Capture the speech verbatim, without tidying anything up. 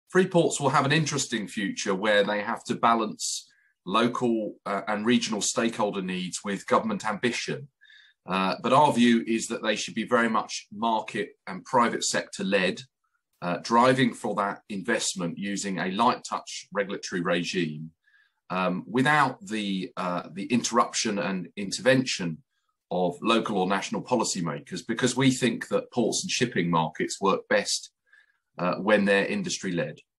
Freeports will have an interesting future where they have to balance local uh, and regional stakeholder needs with government ambition. Uh, but our view is that they should be very much market and private sector led, uh, driving for that investment using a light touch regulatory regime um, without the, uh, the interruption and intervention of local or national policymakers, because we think that ports and shipping markets work best uh, when they're industry led.